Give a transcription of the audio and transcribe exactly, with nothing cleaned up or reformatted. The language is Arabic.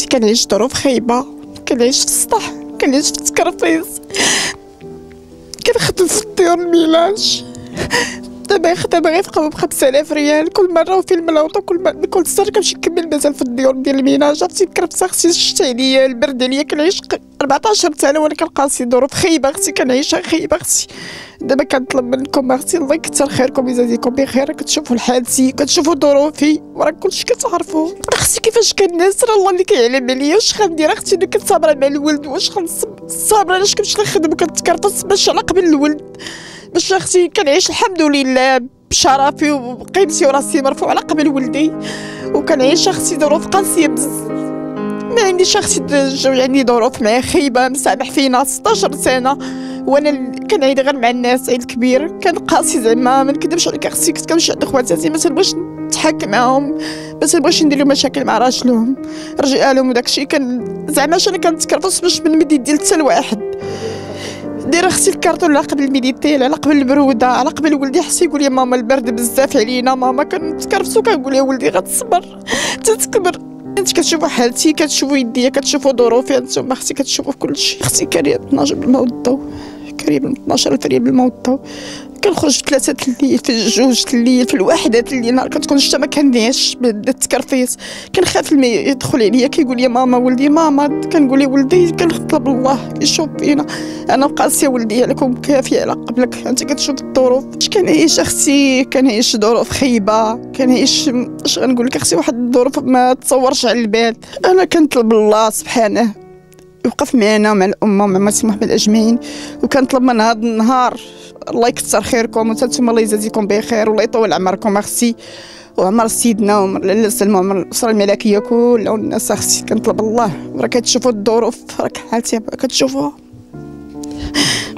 كنعيش ظروف خايبه، كنعيش في السطح، كنعيش في التكرفيس، كنخدم في الديور الميلاج. دابا خدامه غير في بخمسة آلاف ريال كل مره، وفي الملوطه كل مره كل سنه كنمشي نكمل مازال في الديور ديال الميناج. عرفتي الكرفسه خصي الشتا عليا البرد عليا، كنعيش أربعطاش سنه وانا كنقاسي ظروف خايبه خصي كنعيشها خايبه خصي. دابا كنطلب منكم اختي الله يكثر خيركم يجازيكم بخير، كتشوفوا حالتي كتشوفوا ظروفي وراه كلشي كتعرفوا اختي كيفاش كنسر. الله اللي كيعلم عليا واش غندير اختي، انا كنت صابره مع الولد واش غنصب صابره علاش كنمشي نخدم وكنتكرفس باش على قبل الولد، باش اختي كنعيش الحمد لله بشرفي وقيمتي وراسي مرفوع على قبل ولدي، وكنعيش اختي ظروف قاسيه بزاف. ما عنديش اختي يعني ظروف معاه خايبه، مسامح فينا ستاشر سنه وانا كنعيد غير مع الناس عيد كبير، كان قاسي زعما ما نكذبش عليك اختي. كنت كنمشي عند خواتاتي ما تنبغيش نتحاك معاهم، ما تنبغيش ندير لهم مشاكل مع راجلهم رجالهم وداكشي، كان زعما انا كنتكرفس باش من مدي ديال حتى لواحد. دير اختي الكارطون على قبل الميديتيل، على قبل البروده، على قبل ولدي حسي يقول لي ماما البرد بزاف علينا ماما، كنتكرفسو كنقول لها ولدي غتصبر تتكبر. انت كتشوفوا حالتي، كتشوفوا يديا، كتشوفوا ظروفي، انتم اختي كتشوفوا كلشي. اختي كاريه اثناش بالماء والضو، كاريه اثناش ألف ريال بالماء والضو، كنخرج في ثلاثة الليل، في الجوج الليل، في الواحدة الليل، نهار كتكون الشتا ما كنديش بالتكرفيس، كنخاف الماء يدخل عليا كيقول لي ماما ولدي ماما، كنقول له ولدي كنطلب الله يشوف فينا، انا مقاسيه ولدي عليكم كافيه على قبلك. انت كتشوف الظروف اش كنعيش اختي، كنعيش ظروف خايبه، كنعيش اش غنقول لك اختي واحد الظروف ما تصورش على البال. انا كنطلب الله سبحانه يوقف معنا مع الامه مع مسيح محمد اجمعين، وكنطلب من هذا النهار الله يكثر خيركم وانتم الله يجازيكم بخير والله يطول عمركم اختي وعمر سيدنا وعمر لاله سلمى وعمر الاسره الملكيه كلها والناس اختي. كنطلب الله، راه كتشوفوا الظروف، راك حالتي كتشوفوها.